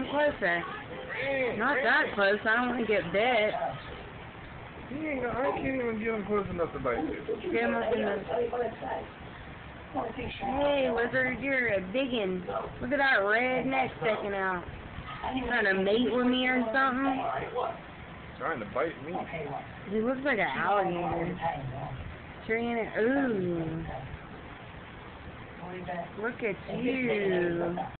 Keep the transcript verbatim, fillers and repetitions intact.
closer. Not that close. I don't want to get bit. He ain't gonna, I can't even get him close enough to bite you. Get him up in the... Hey, lizard, you're a biggin. Look at that red neck sticking out. Trying to mate with me or something? Trying to bite me. He looks like an alligator. Trying it. Ooh. Look at you.